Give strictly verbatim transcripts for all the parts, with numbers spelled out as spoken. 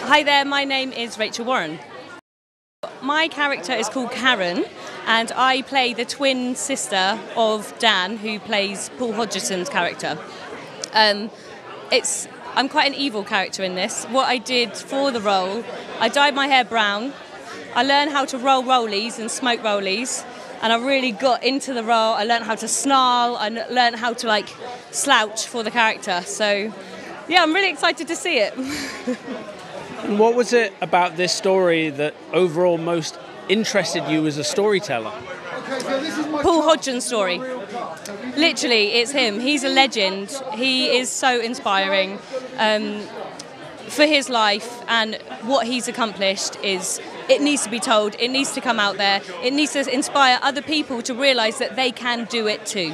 Hi there, my name is Rachel Warren. My character is called Karen, and I play the twin sister of Dan, who plays Paul Hodgson's character. Um, it's I'm quite an evil character in this. What I did for the role, I dyed my hair brown, I learned how to roll rollies and smoke rollies, and I really got into the role. I learned how to snarl, I learned how to like slouch for the character. So yeah, I'm really excited to see it. And what was it about this story that overall most interested you as a storyteller? Paul Hodgson's story. Literally, it's him. He's a legend. He is so inspiring um, for his life, and what he's accomplished is, it needs to be told, it needs to come out there, it needs to inspire other people to realise that they can do it too.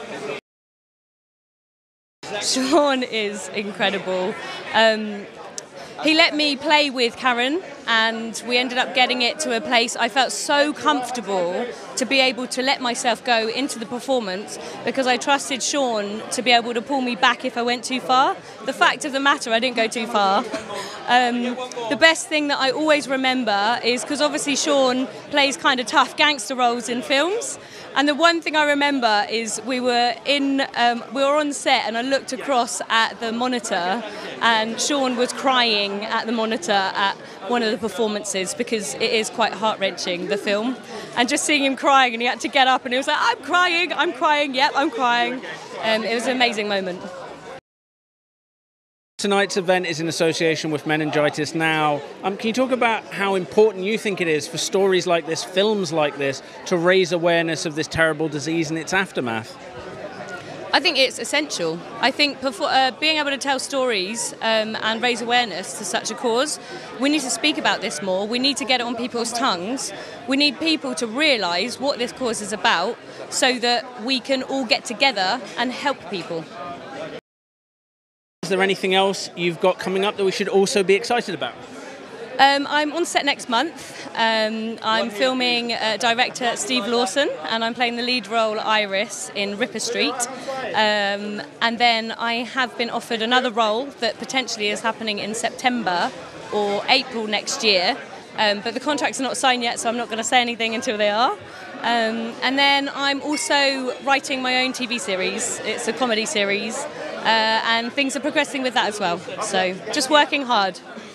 Sean is incredible. Um, He let me play with Karen, and we ended up getting it to a place I felt so comfortable to be able to let myself go into the performance, because I trusted Sean to be able to pull me back if I went too far. The fact of the matter, I didn't go too far. Um, the best thing that I always remember is, because obviously Sean plays kind of tough gangster roles in films, and the one thing I remember is we were in, um, we were on set, and I looked across at the monitor, and Sean was crying at the monitor at one of the performances, because it is quite heart-wrenching, the film. And just seeing him crying, and he had to get up, and he was like, I'm crying, I'm crying, yep, I'm crying. Um, it was an amazing moment. Tonight's event is in association with Meningitis Now. Um, can you talk about how important you think it is for stories like this, films like this, to raise awareness of this terrible disease and its aftermath? I think it's essential. I think before, uh, being able to tell stories um, and raise awareness to such a cause, we need to speak about this more. We need to get it on people's tongues. We need people to realise what this cause is about, so that we can all get together and help people. Is there anything else you've got coming up that we should also be excited about? Um, I'm on set next month. Um, I'm filming uh, director Steve Lawson, and I'm playing the lead role Iris in Ripper Street. Um, and then I have been offered another role that potentially is happening in September or April next year. Um, but the contracts are not signed yet, so I'm not going to say anything until they are. Um, and then I'm also writing my own T V series. It's a comedy series, uh, and things are progressing with that as well. So just working hard.